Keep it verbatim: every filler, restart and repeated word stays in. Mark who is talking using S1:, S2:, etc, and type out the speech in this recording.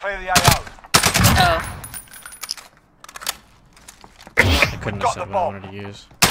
S1: Clear the A O.
S2: Oh.
S3: I couldn't
S1: got
S3: decide
S1: the
S3: what I
S1: bomb.
S3: wanted to use.